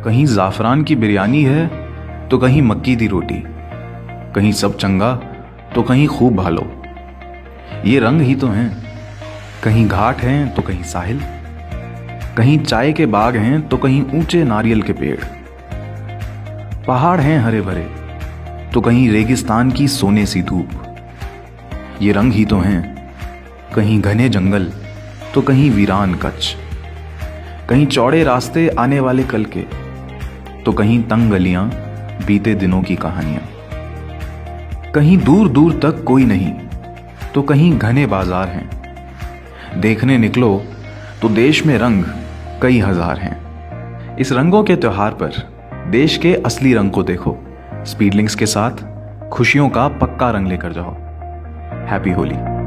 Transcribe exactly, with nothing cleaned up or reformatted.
कहीं ज़ाफ़रान की बिरयानी है तो कहीं मक्की दी रोटी, कहीं सब चंगा तो कहीं खूब भालो। ये रंग ही तो हैं, कहीं घाट हैं तो कहीं साहिल, कहीं चाय के बाग हैं तो कहीं ऊंचे नारियल के पेड़। पहाड़ हैं हरे भरे तो कहीं रेगिस्तान की सोने सी धूप। ये रंग ही तो हैं, कहीं घने जंगल तो कहीं वीरान कच्छ, कहीं चौड़े रास्ते आने वाले कल के तो कहीं तंग गलियां बीते दिनों की कहानियां। कहीं दूर दूर तक कोई नहीं तो कहीं घने बाजार हैं। देखने निकलो तो देश में रंग कई हजार हैं। इस रंगों के त्योहार पर देश के असली रंग को देखो। स्पीडलिंक्स के साथ खुशियों का पक्का रंग लेकर जाओ। हैप्पी होली।